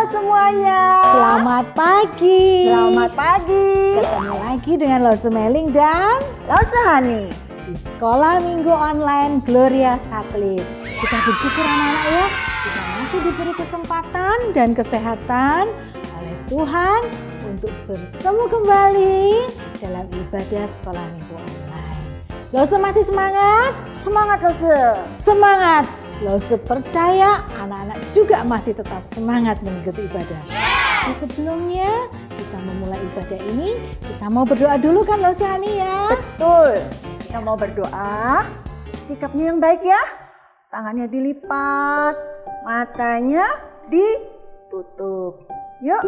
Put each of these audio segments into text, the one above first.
semuanya. Selamat pagi. Selamat pagi. Ketemu lagi dengan Lose Meling dan Lose Hani di Sekolah Minggu Online Gloria Satelit. Kita bersyukur anak-anak ya, kita masih diberi kesempatan dan kesehatan oleh Tuhan untuk bertemu kembali dalam ibadah Sekolah Minggu Online. Lose masih semangat? Semangat Lose. Semangat. Lose percaya anak-anak juga masih tetap semangat mengikuti ibadah. Sebelumnya kita memulai ibadah ini, kita mau berdoa dulu kan Lose Hani ya? Betul. Kita mau berdoa. Sikapnya yang baik ya. Tangannya dilipat, matanya ditutup. Yuk.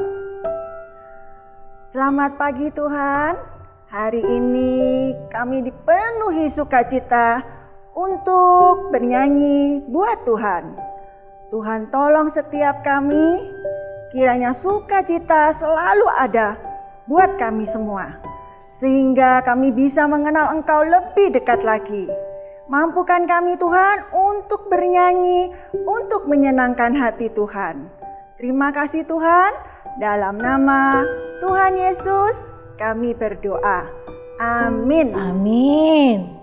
Selamat pagi Tuhan. Hari ini kami dipenuhi sukacita untuk bernyanyi buat Tuhan. Tuhan tolong setiap kami, kiranya sukacita selalu ada buat kami semua. Sehingga kami bisa mengenal Engkau lebih dekat lagi. Mampukan kami Tuhan untuk bernyanyi, untuk menyenangkan hati Tuhan. Terima kasih Tuhan, dalam nama Tuhan Yesus kami berdoa. Amin. Amin.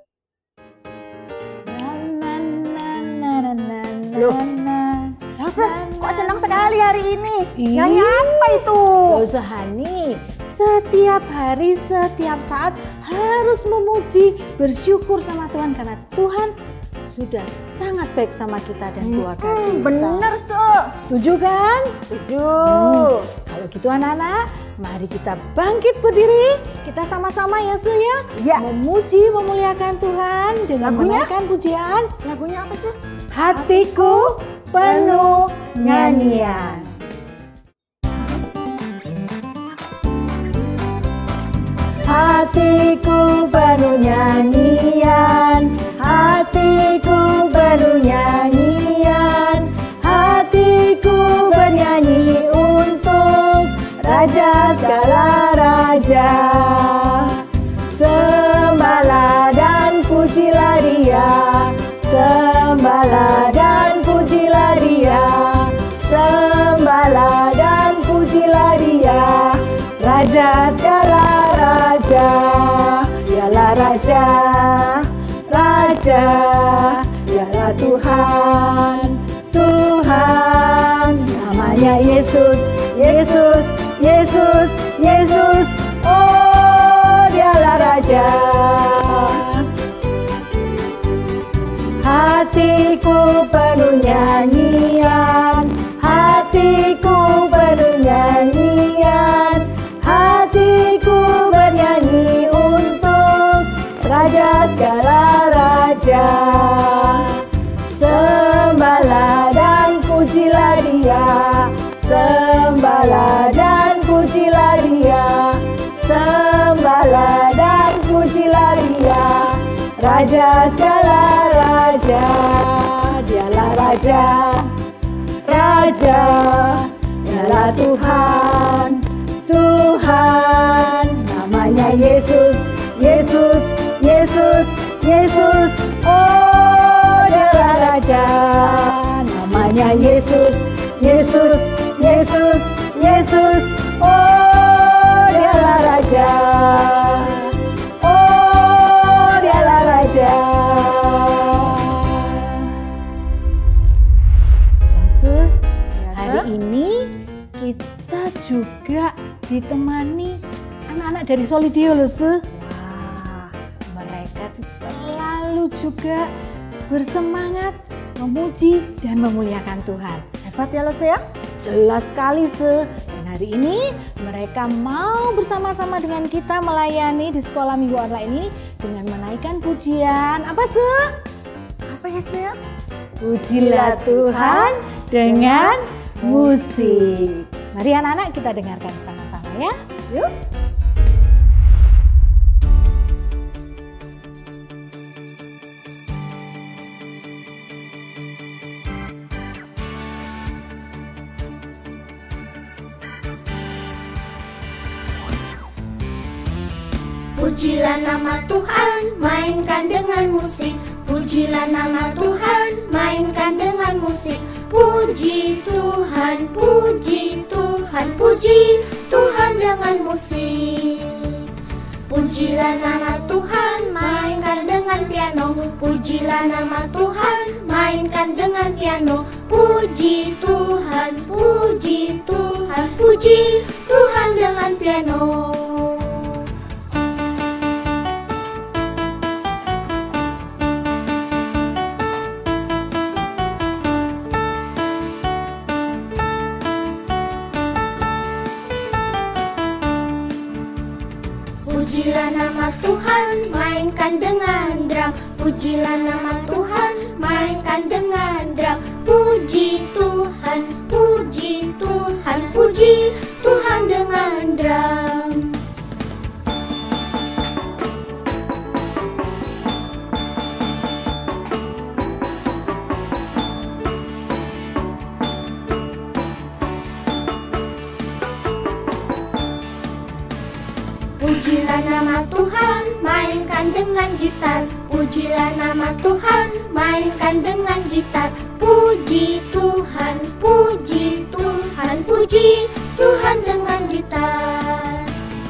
Loh, Lose, kok senang sekali hari ini? Nyanyi apa itu? Lose Hani, setiap hari, setiap saat harus memuji, bersyukur sama Tuhan karena Tuhan sudah sangat baik sama kita dan keluarga kita. Bener, So. Setuju kan? Setuju. Kalau gitu anak-anak, mari kita bangkit berdiri. Kita sama-sama ya, Se ya. Ya. Memuji, memuliakan Tuhan dengan Lagunya? menaikkan pujian. Lagunya apa sih? Hatiku penuh nyanyian. Hatiku penuh nyanyian, hatiku penuh nyanyian, hatiku bernyanyi untuk Raja segala raja. Sembahlah dan pujilah Dia, sembahlah dan pujilah Dia, sembahlah dan pujilah Dia, Raja segala raja. Dialah Raja, Raja, Dialah Tuhan, Tuhan. Namanya Yesus, Yesus, Yesus, Yesus. Oh, Dialah Raja. Hatiku penuh nyanyian, hatiku penuh nyanyian, hatiku bernyanyi untuk Raja segala raja. Sembahlah dan pujilah Dia, sembahlah dan pujilah Dia, sembahlah dan pujilah Dia, Raja segala raja. Dialah Raja, Raja, Dialah Tuhan, Tuhan. Namanya Yesus, Yesus, Yesus, Yesus. Oh, Dialah Raja. Namanya Yesus, Yesus, Yesus, Yesus. Oh, Dialah Raja. Oh, Dialah Raja. Lose, hari ini kita juga ditemani anak-anak dari Solidio, Lose. Wah, mereka tuh selalu juga bersemangat memuji dan memuliakan Tuhan. Hebat ya Lose ya? Jelas sekali, Se. Dan hari ini mereka mau bersama-sama dengan kita melayani di Sekolah Minggu Online ini dengan menaikkan pujian. Apa, Se? Apa ya Se ya? Pujilah Tuhan dengan musik. Mari anak-anak kita dengarkan sama-sama ya. Yuk. Pujilah nama Tuhan, mainkan dengan musik. Pujilah nama Tuhan, mainkan dengan musik. Puji Tuhan, puji Pujilah nama Tuhan, mainkan dengan piano. Pujilah nama Tuhan, mainkan dengan piano. Puji Tuhan, puji Tuhan, puji Tuhan dengan piano. Pujilah nama Tuhan, mainkan dengan drum. Pujilah nama Tuhan, mainkan dengan drum. Puji Tuhan, puji Tuhan, puji Tuhan dengan drum. Pujilah nama Tuhan, mainkan dengan gitar. Pujilah nama Tuhan, mainkan dengan gitar. Puji Tuhan, puji Tuhan, puji Tuhan dengan gitar.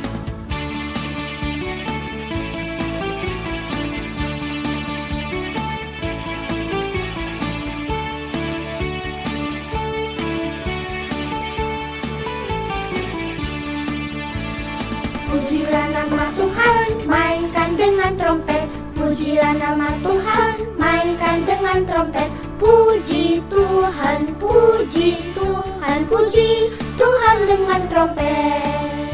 Pujilah nama Tuhan, mainkan dengan trompet. Pujilah nama Tuhan, mainkan dengan trompet. Puji Tuhan, puji Tuhan, puji Tuhan dengan trompet.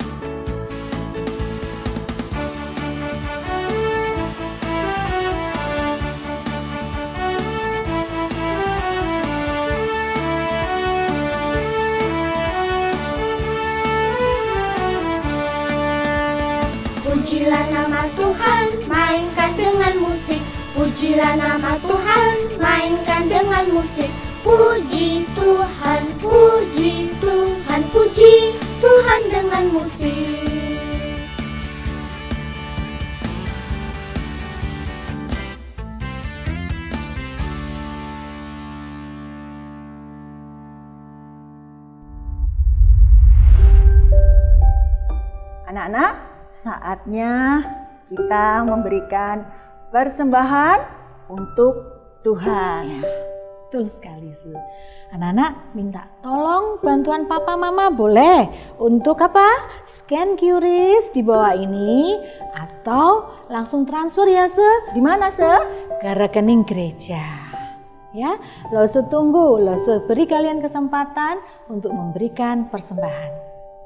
Pujilah nama Tuhan, mainkan dengan musik. Pujilah nama Tuhan, mainkan dengan musik. Puji Tuhan, puji Tuhan, puji Tuhan dengan musik. Anak-anak, saatnya kita memberikan persembahan untuk Tuhan. Betul sekali, Su. Anak-anak minta tolong bantuan papa mama boleh untuk apa? Scan QRIS di bawah ini atau langsung transfer ya, Su. Di mana, Se? Ke rekening gereja. Ya, Lose tunggu, Lose beri kalian kesempatan untuk memberikan persembahan.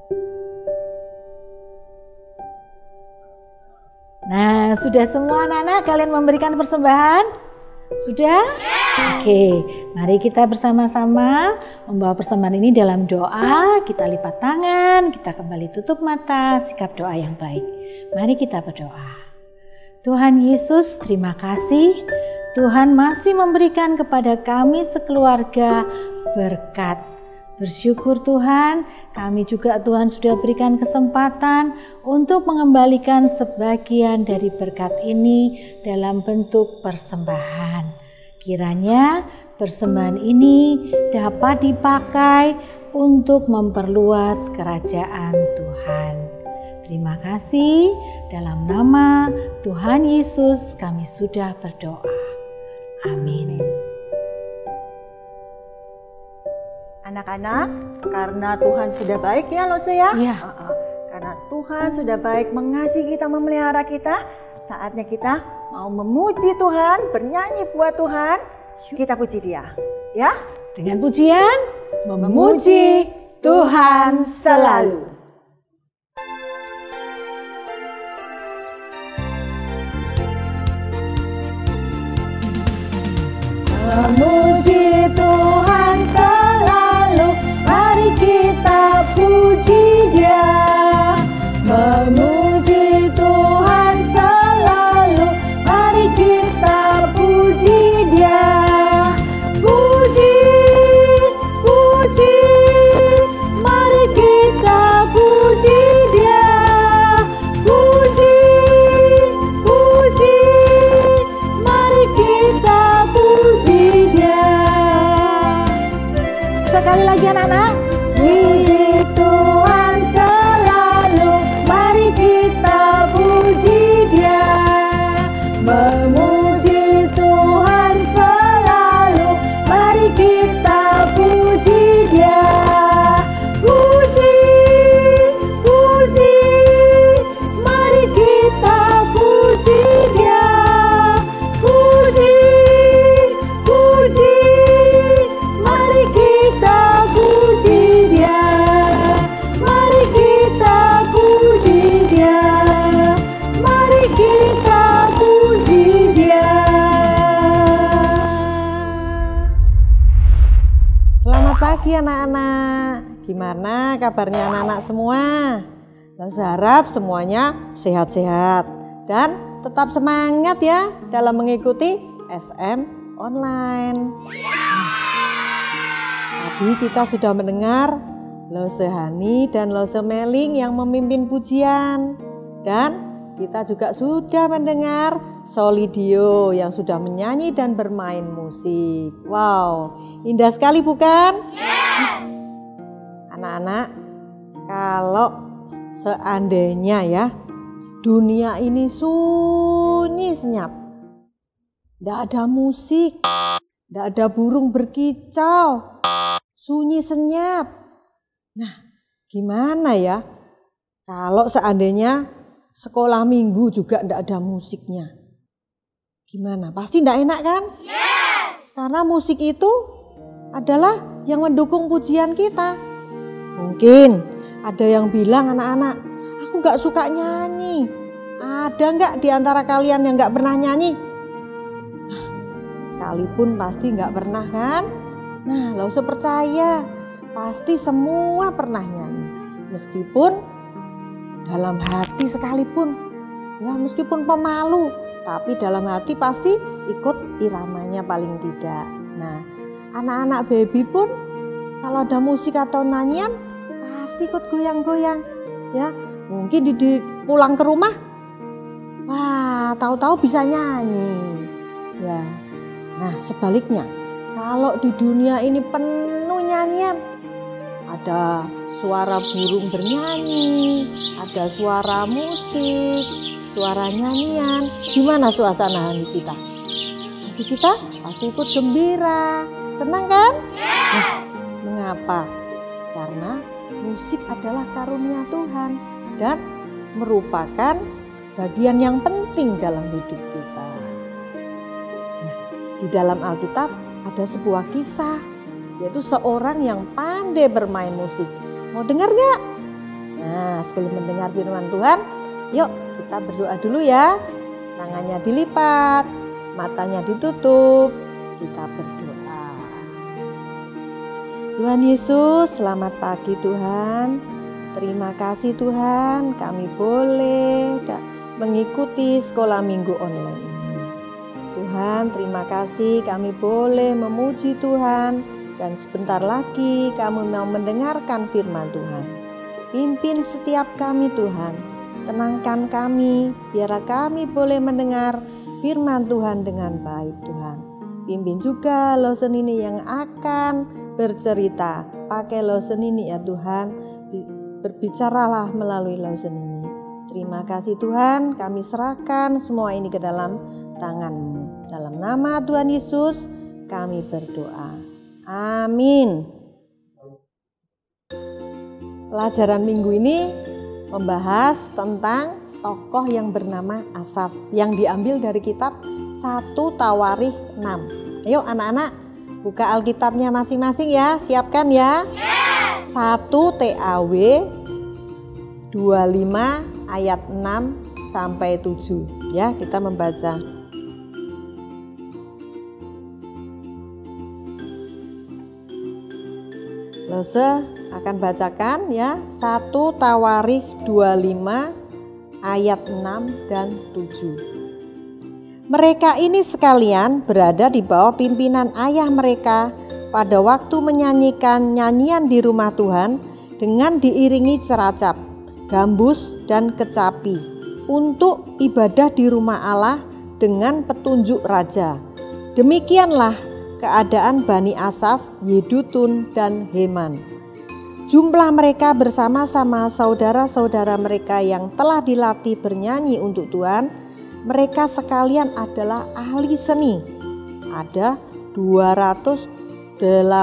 Nah, sudah semua anak-anak kalian memberikan persembahan? Sudah? Oke, mari kita bersama-sama membawa persembahan ini dalam doa. Kita lipat tangan, kita kembali tutup mata, sikap doa yang baik. Mari kita berdoa. Tuhan Yesus, terima kasih. Tuhan masih memberikan kepada kami sekeluarga berkat. Bersyukur Tuhan, kami juga Tuhan sudah berikan kesempatan untuk mengembalikan sebagian dari berkat ini dalam bentuk persembahan. Kiranya persembahan ini dapat dipakai untuk memperluas kerajaan Tuhan. Terima kasih, dalam nama Tuhan Yesus kami sudah berdoa. Amin. Anak-anak, karena Tuhan sudah baik ya Lose ya. Iya. Karena Tuhan sudah baik mengasihi kita, memelihara kita, saatnya kita mau memuji Tuhan, bernyanyi buat Tuhan. Kita puji Dia, ya. Dengan pujian, memuji Tuhan selalu. Memuji Tuhan selalu, mari kita puji Dia. Memuji Tuhan selalu, mari kita puji Dia. Puji, puji, mari kita puji Dia. Puji, puji, mari kita puji Dia. Sekali lagi anak-anak. Puji Tuhan selalu, mari kita puji anak-anak. Gimana kabarnya anak-anak semua? Saya harap semuanya sehat-sehat dan tetap semangat ya dalam mengikuti SM online. Tadi kita sudah mendengar Lose Hani dan Lose Meling yang memimpin pujian. Dan kita juga sudah mendengar Solidio yang sudah menyanyi dan bermain musik. Wow, indah sekali bukan? Yes! Anak-anak, kalau seandainya ya dunia ini sunyi senyap, tidak ada musik, tidak ada burung berkicau, sunyi senyap. Nah, gimana ya kalau seandainya sekolah minggu juga tidak ada musiknya? Gimana? Pasti tidak enak kan? Yes! Karena musik itu adalah yang mendukung pujian kita. Mungkin ada yang bilang, anak-anak, aku gak suka nyanyi. Ada gak di antara kalian yang gak pernah nyanyi? Nah, sekalipun pasti gak pernah kan? Nah, gak usah percaya, pasti semua pernah nyanyi. Meskipun dalam hati sekalipun, ya meskipun pemalu, tapi dalam hati pasti ikut iramanya paling tidak. Nah, anak-anak baby pun kalau ada musik atau nyanyian pasti ikut goyang-goyang. Ya, mungkin pulang ke rumah, wah, tahu-tahu bisa nyanyi. Ya. Nah, sebaliknya, kalau di dunia ini penuh nyanyian, ada suara burung bernyanyi, ada suara musik, suara nyanyian. Gimana suasana hati kita? Hati kita pasti ikut gembira, senang kan? Nah, mengapa? Karena musik adalah karunia Tuhan dan merupakan bagian yang penting dalam hidup kita. Nah, di dalam Alkitab ada sebuah kisah, yaitu seorang yang pandai bermain musik. Mau dengar gak? Nah, sebelum mendengar firman Tuhan, yuk kita berdoa dulu ya. Tangannya dilipat, matanya ditutup, kita berdoa. Tuhan Yesus, selamat pagi Tuhan. Terima kasih Tuhan, kami boleh mengikuti sekolah minggu online ini. Tuhan, terima kasih kami boleh memuji Tuhan. Dan sebentar lagi kami mau mendengarkan firman Tuhan. Pimpin setiap kami Tuhan, tenangkan kami, biar kami boleh mendengar firman Tuhan dengan baik Tuhan. Pimpin juga Lose Nini yang akan bercerita, pakai Lose Nini ya Tuhan, berbicaralah melalui Lose Nini. Terima kasih Tuhan, kami serahkan semua ini ke dalam tangan-Mu. Dalam nama Tuhan Yesus kami berdoa. Amin. Pelajaran minggu ini membahas tentang tokoh yang bernama Asaf yang diambil dari kitab 1 Tawarikh 6. Ayo anak-anak, buka Alkitabnya masing-masing ya, siapkan ya. Yes! 1 TAW 25 ayat 6 sampai 7 ya, kita membaca. Lose akan bacakan ya, 1 Tawarikh 25 ayat 6 dan 7. Mereka ini sekalian berada di bawah pimpinan ayah mereka pada waktu menyanyikan nyanyian di rumah Tuhan dengan diiringi ceracap, gambus dan kecapi untuk ibadah di rumah Allah dengan petunjuk raja. Demikianlah keadaan Bani Asaf, Yedutun dan Heman. Jumlah mereka bersama-sama saudara-saudara mereka yang telah dilatih bernyanyi untuk Tuhan. Mereka sekalian adalah ahli seni. Ada 288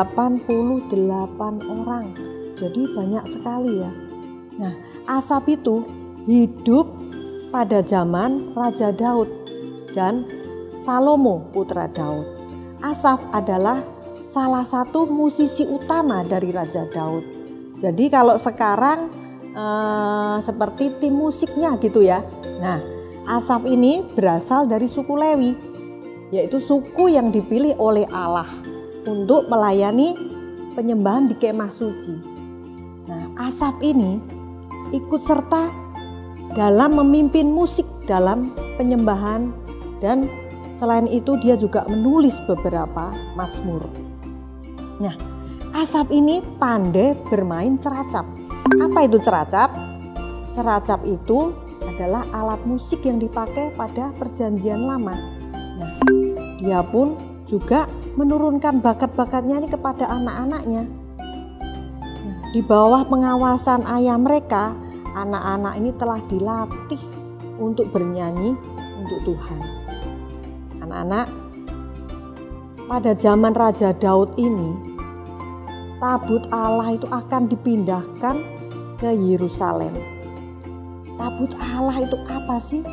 orang. Jadi banyak sekali ya. Nah, Asaf itu hidup pada zaman Raja Daud dan Salomo putra Daud. Asaf adalah salah satu musisi utama dari Raja Daud. Jadi kalau sekarang seperti tim musiknya gitu ya. Nah, Asaf ini berasal dari suku Lewi, yaitu suku yang dipilih oleh Allah untuk melayani penyembahan di kemah suci. Nah, Asaf ini ikut serta dalam memimpin musik dalam penyembahan, dan selain itu dia juga menulis beberapa mazmur. Nah, Asaf ini pandai bermain ceracap. Apa itu ceracap? Ceracap itu adalah alat musik yang dipakai pada Perjanjian Lama. Nah, dia pun juga menurunkan bakat-bakatnya ini kepada anak-anaknya. Nah, di bawah pengawasan ayah mereka, anak-anak ini telah dilatih untuk bernyanyi untuk Tuhan. Anak-anak, pada zaman Raja Daud ini, tabut Allah itu akan dipindahkan ke Yerusalem. Tabut Allah itu apa sih?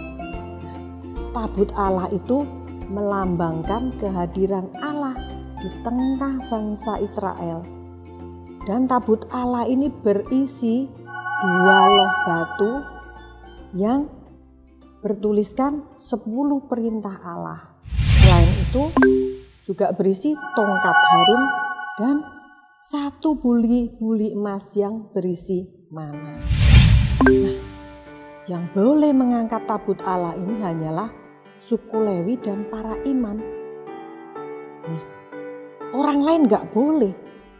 Tabut Allah itu melambangkan kehadiran Allah di tengah bangsa Israel. Dan tabut Allah ini berisi 2 loh batu yang bertuliskan 10 perintah Allah. Selain itu juga berisi tongkat Harun dan 1 buli emas yang berisi mana. Nah, yang boleh mengangkat tabut Allah ini hanyalah suku Lewi dan para imam. Nah, orang lain gak boleh.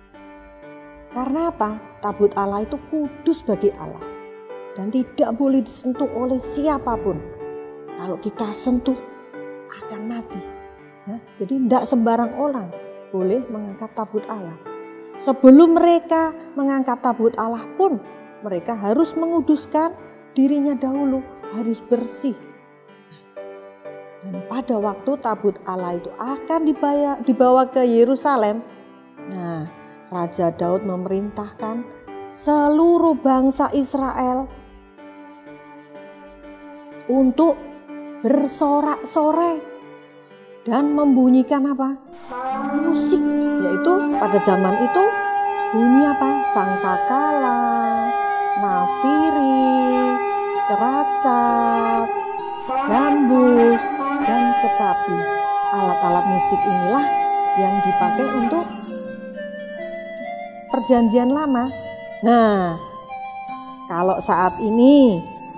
Karena apa? Tabut Allah itu kudus bagi Allah dan tidak boleh disentuh oleh siapapun. Kalau kita sentuh akan mati. Ya, jadi tidak sembarang orang boleh mengangkat tabut Allah. Sebelum mereka mengangkat tabut Allah pun mereka harus menguduskan dirinya dahulu, harus bersih. Dan pada waktu tabut Allah itu akan dibawa ke Yerusalem, nah, Raja Daud memerintahkan seluruh bangsa Israel untuk bersorak-sorai dan membunyikan apa? Musik, yaitu pada zaman itu bunyi apa? Sangkakala, nafiri, ceracap, gambus, dan kecapi. Alat-alat musik inilah yang dipakai untuk Perjanjian Lama. Nah, kalau saat ini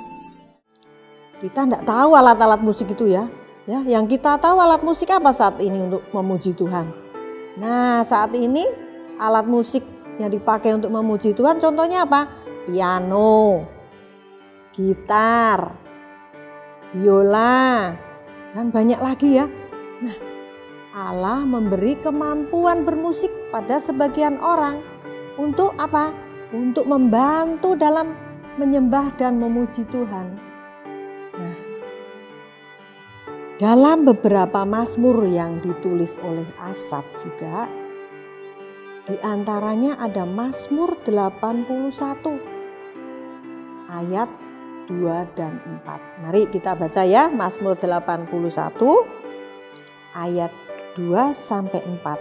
kita tidak tahu alat-alat musik itu ya. Yang kita tahu alat musik apa saat ini untuk memuji Tuhan. Nah, saat ini alat musik yang dipakai untuk memuji Tuhan contohnya apa? Piano, gitar, biola, dan banyak lagi ya. Nah, Allah memberi kemampuan bermusik pada sebagian orang untuk apa? Untuk membantu dalam menyembah dan memuji Tuhan. Nah, dalam beberapa mazmur yang ditulis oleh Asaf juga, di antaranya ada Mazmur 81 ayat 2 dan 4. Mari kita baca ya, Mazmur 81 ayat 2 sampai 4.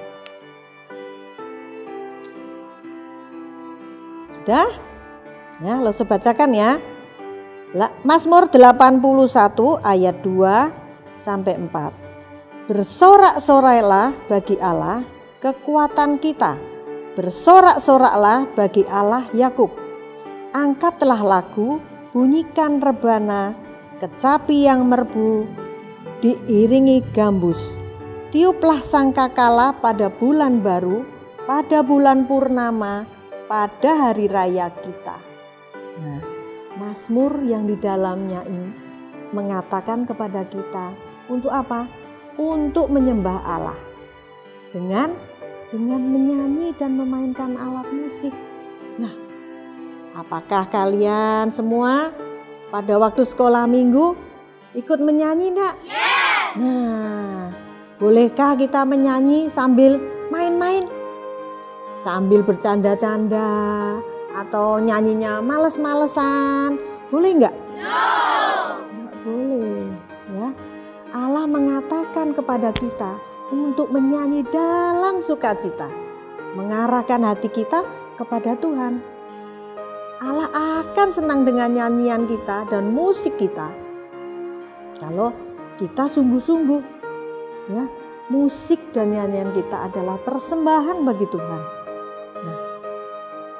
Sudah? Ya, lo bacakan ya. Mazmur 81 ayat 2 sampai 4. Bersorak-sorailah bagi Allah kekuatan kita. Bersorak-soraklah bagi Allah Yakub. Angkatlah lagu, bunyikan rebana, kecapi yang merbu, diiringi gambus. Tiuplah sangkakala pada bulan baru, pada bulan purnama, pada hari raya kita. Nah, mazmur yang di dalamnya ini mengatakan kepada kita untuk apa? Untuk menyembah Allah dengan menyanyi dan memainkan alat musik. Nah, apakah kalian semua pada waktu sekolah minggu ikut menyanyi enggak? Yes! Nah, bolehkah kita menyanyi sambil main-main? Sambil bercanda-canda atau nyanyinya males-malesan? Boleh enggak? No! Enggak boleh, ya. Allah mengatakan kepada kita untuk menyanyi dalam sukacita, mengarahkan hati kita kepada Tuhan. Allah akan senang dengan nyanyian kita dan musik kita kalau kita sungguh-sungguh, ya. Musik dan nyanyian kita adalah persembahan bagi Tuhan.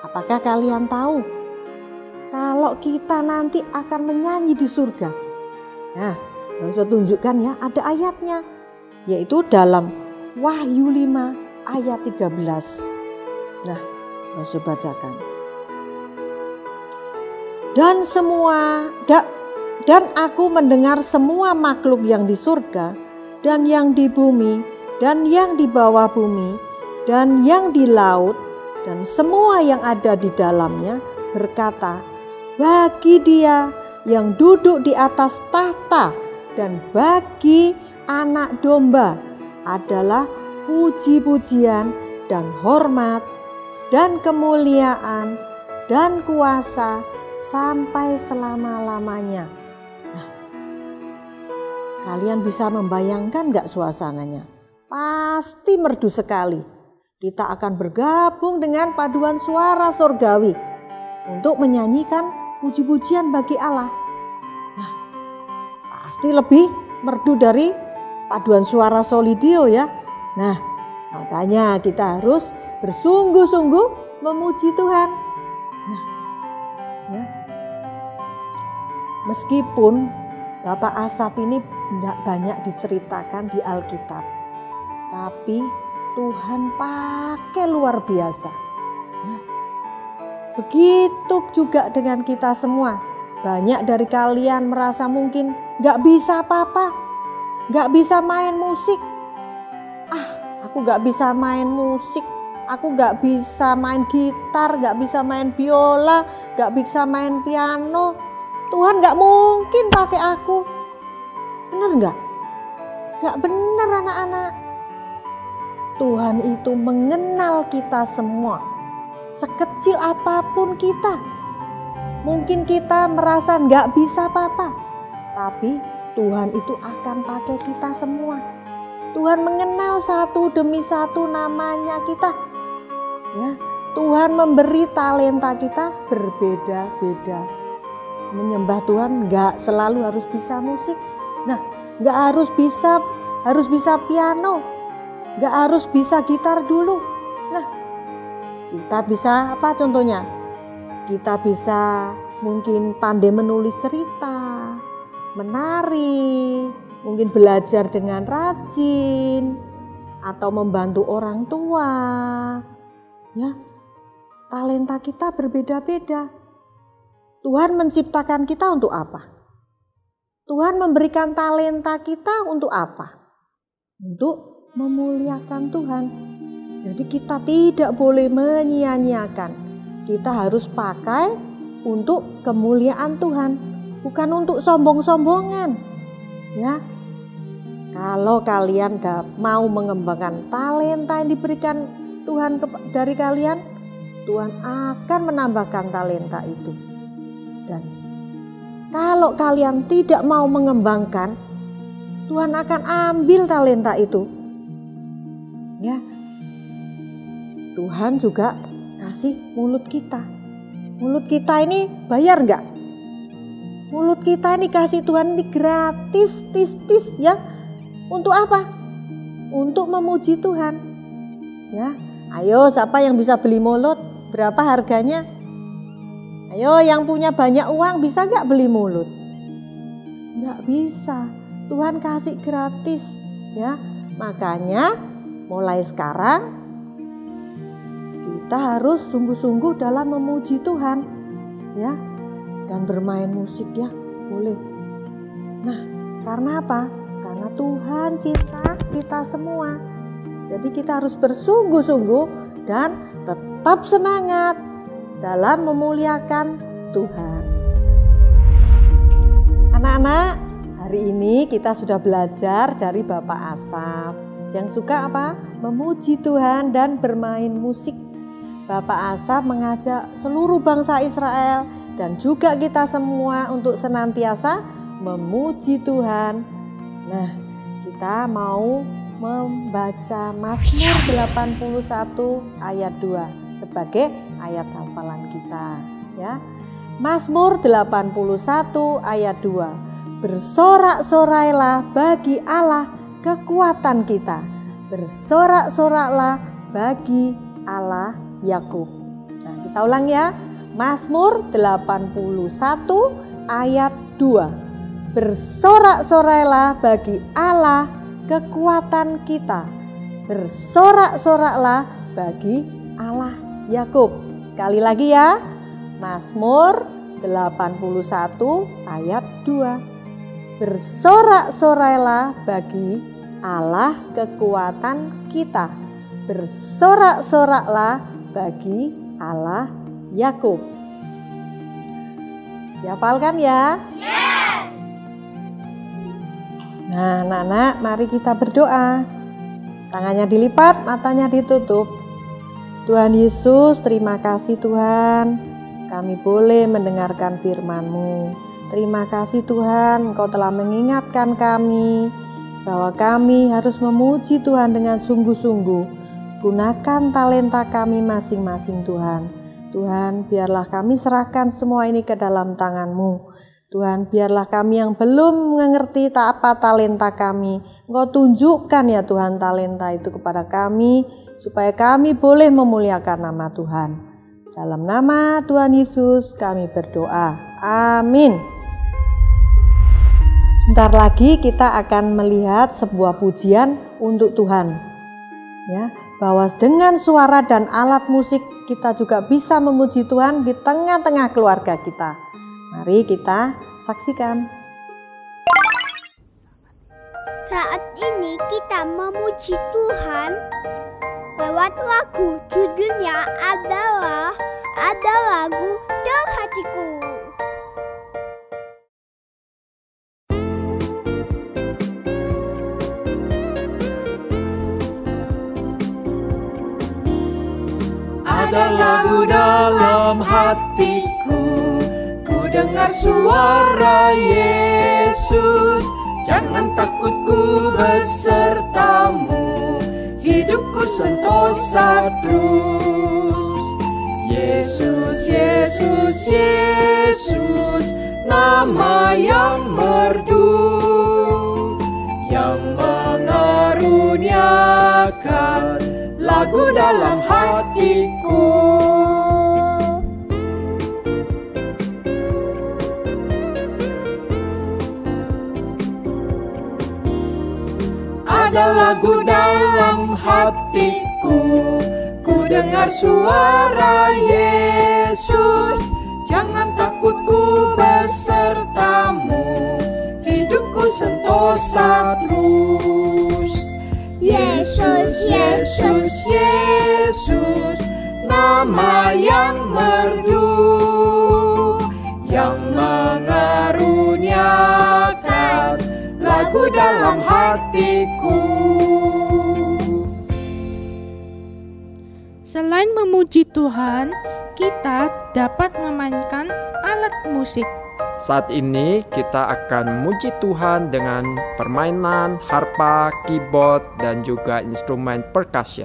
Apakah kalian tahu kalau kita nanti akan menyanyi di surga? Nah, saya tunjukkan ya, ada ayatnya, yaitu dalam Wahyu 5 ayat 13. Nah, saya bacakan. Dan aku mendengar semua makhluk yang di surga dan yang di bumi dan yang di bawah bumi dan yang di laut dan semua yang ada di dalamnya berkata, bagi Dia yang duduk di atas tahta dan bagi Anak Domba adalah puji-pujian dan hormat dan kemuliaan dan kuasa sampai selama-lamanya. Nah, kalian bisa membayangkan gak suasananya? Pasti merdu sekali. Kita akan bergabung dengan paduan suara surgawi untuk menyanyikan puji-pujian bagi Allah. Nah, pasti lebih merdu dari paduan suara Solidio ya. Nah, makanya kita harus bersungguh-sungguh memuji Tuhan. Nah, ya. Meskipun Bapak Asaf ini tidak banyak diceritakan di Alkitab, tapi Tuhan pakai luar biasa. Ya. Begitu juga dengan kita semua. Banyak dari kalian merasa mungkin gak bisa apa-apa, gak bisa main musik. Aku gak bisa main musik, aku gak bisa main gitar, gak bisa main biola, gak bisa main piano. Tuhan gak mungkin pakai aku. Bener gak? Gak bener anak-anak. Tuhan itu mengenal kita semua. Sekecil apapun kita. Mungkin kita merasa gak bisa apa-apa. Tapi Tuhan itu akan pakai kita semua. Tuhan mengenal satu demi satu namanya kita. Ya, Tuhan memberi talenta kita berbeda-beda. Menyembah Tuhan gak selalu harus bisa musik. Nah, gak harus bisa piano, gak harus bisa gitar dulu. Nah, kita bisa apa contohnya? Kita bisa mungkin pandai menulis cerita, menari, mungkin belajar dengan rajin, atau membantu orang tua. Ya, talenta kita berbeda-beda. Tuhan menciptakan kita untuk apa? Tuhan memberikan talenta kita untuk apa? Untuk memuliakan Tuhan. Jadi kita tidak boleh menyia-nyiakan. Kita harus pakai untuk kemuliaan Tuhan, bukan untuk sombong-sombongan. Ya, kalau kalian mau mengembangkan talenta yang diberikan Tuhan dari kalian, Tuhan akan menambahkan talenta itu. Dan kalau kalian tidak mau mengembangkan, Tuhan akan ambil talenta itu. Ya, Tuhan juga kasih mulut kita. Mulut kita ini bayar enggak? Mulut kita ini kasih Tuhan ini gratis, tis ya. Untuk apa? Untuk memuji Tuhan. Ya, ayo siapa yang bisa beli mulut? Berapa harganya? Ayo yang punya banyak uang bisa gak beli mulut? Gak bisa. Tuhan kasih gratis ya. Makanya mulai sekarang kita harus sungguh-sungguh dalam memuji Tuhan ya. Dan bermain musik ya boleh. Nah, karena apa? Karena Tuhan cinta kita semua. Jadi kita harus bersungguh-sungguh dan tetap semangat dalam memuliakan Tuhan. Anak-anak, hari ini kita sudah belajar dari Bapak Asaf yang suka apa? Memuji Tuhan dan bermain musik. Bapak Asaf mengajak seluruh bangsa Israel dan juga kita semua untuk senantiasa memuji Tuhan. Nah, kita mau membaca Mazmur 81 ayat 2 sebagai ayat hafalan kita ya. Mazmur 81 ayat 2. Bersorak-sorailah bagi Allah kekuatan kita. Bersorak-soraklah bagi Allah Yakub. Nah, Kita ulang ya. Mazmur 81 ayat 2. Bersorak-sorailah bagi Allah kekuatan kita. Bersorak-soraklah bagi Allah Yakub. Sekali lagi ya. Mazmur 81 ayat 2. Bersorak-sorailah bagi Allah kekuatan kita. Bersorak-soraklah bagi Allah Yakub. Dihafalkan ya? Yes. Nah, anak-anak, mari kita berdoa. Tangannya dilipat, matanya ditutup. Tuhan Yesus, terima kasih Tuhan, kami boleh mendengarkan firman-Mu. Terima kasih Tuhan, Engkau telah mengingatkan kami bahwa kami harus memuji Tuhan dengan sungguh-sungguh. Gunakan talenta kami masing-masing Tuhan. Tuhan, biarlah kami serahkan semua ini ke dalam tangan-Mu. Tuhan, biarlah kami yang belum mengerti apa talenta kami, Engkau tunjukkan ya Tuhan talenta itu kepada kami, supaya kami boleh memuliakan nama Tuhan. Dalam nama Tuhan Yesus kami berdoa. Amin. Sebentar lagi kita akan melihat sebuah pujian untuk Tuhan. Ya, bahwa dengan suara dan alat musik kita juga bisa memuji Tuhan di tengah-tengah keluarga kita. Mari kita saksikan. Saat ini kita memuji Tuhan lewat lagu, judulnya adalah Ada Lagu Dalam Hatiku. Ada lagu dalam hatiku, ku dengar suara Yesus. Jangan takut, ku besertamu, hidupku sentosa terus. Yesus, Yesus, Yesus, nama yang merdu, yang mengaruniakan lagu dalam hatiku. Ada lagu dalam hatiku, ku dengar suara Yesus. Jangan takut, ku besertamu, hidupku sentosa terus. Yesus, Yesus, Yesus, nama yang merdu, yang mengaruniakan lagu dalam hatiku. Selain memuji Tuhan, kita dapat memainkan alat musik. Saat ini kita akan memuji Tuhan dengan permainan harpa, keyboard, dan juga instrumen percussion.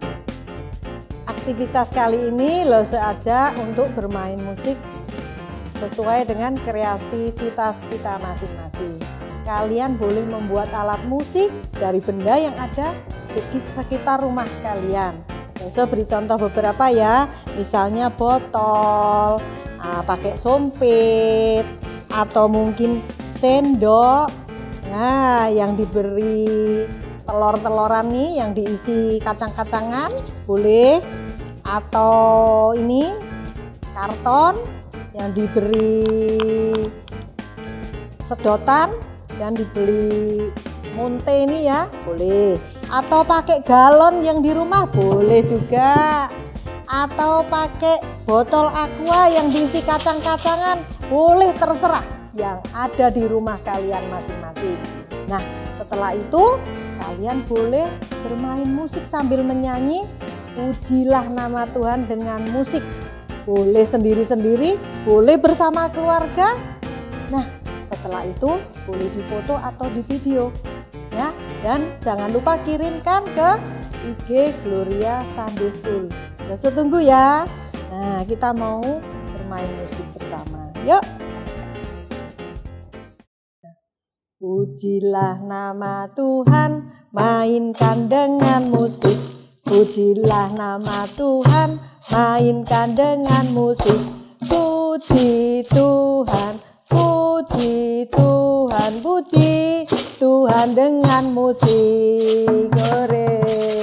Aktivitas kali ini Lose ajak untuk bermain musik sesuai dengan kreativitas kita masing-masing. Kalian boleh membuat alat musik dari benda yang ada di sekitar rumah kalian. Saya beri contoh beberapa ya, misalnya botol, pakai sompit, atau mungkin sendok, nah yang diberi telur-teloran nih, yang diisi kacang-kacangan boleh, atau ini karton yang diberi sedotan dan dibeli monte ini ya boleh, atau pakai galon yang di rumah boleh juga, atau pakai botol aqua yang diisi kacang-kacangan boleh, terserah yang ada di rumah kalian masing-masing. Nah setelah itu kalian boleh bermain musik sambil menyanyi pujilah nama Tuhan dengan musik, boleh sendiri-sendiri, boleh bersama keluarga. Nah setelah itu boleh difoto atau di video ya, dan jangan lupa kirimkan ke IG Gloria Sunday School. Saya tunggu ya. Nah kita mau bermain musik bersama, yuk. Pujilah nama Tuhan, mainkan dengan musik. Pujilah nama Tuhan, mainkan dengan musik. Puji Tuhan, puji Tuhan, puji Tuhan dengan musik. Hore.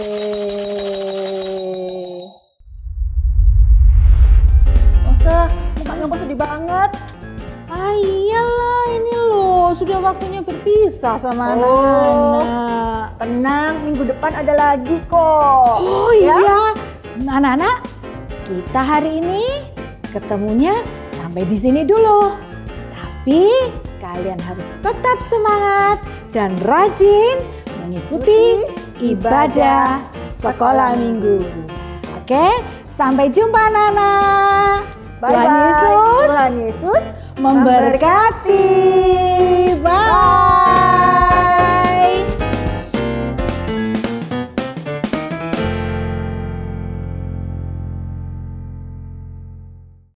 Masa mukanya Mbak sedih banget. Iyalah, ini loh sudah waktunya berpisah sama anak-anak. Tenang, minggu depan ada lagi kok. Oh iya, anak-anak, kita hari ini ketemunya sampai di sini dulu. Tapi kalian harus tetap semangat dan rajin mengikuti ibadah sekolah minggu. Oke, sampai jumpa anak-anak. Bye-bye. Tuhan Yesus Tuhan Yesus memberkati.